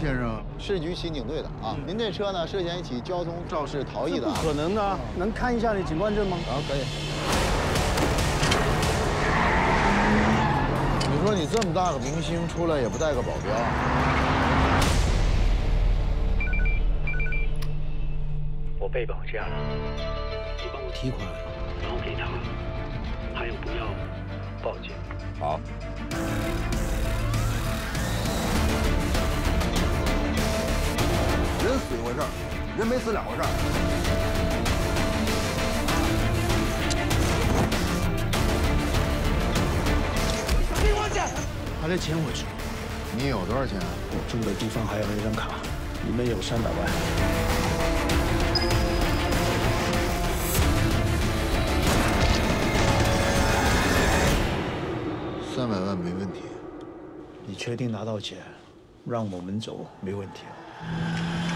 先生？ 市局刑警队的啊。您这车呢涉嫌一起交通肇事逃逸的。 不可能的， 能看一下你警官证吗？ 啊，可以。 你说你这么大个明星出来也不带个保镖？ 我背包这样了，你帮我提款，然后给他，还有不要报警。 好。 人死一回事儿，人没死两回事儿。 给我钱！把这钱回去。 你有多少钱？ 我住的地方还有那张卡，里面有300万。 300万没问题。 你确定拿到钱，让我们走没问题？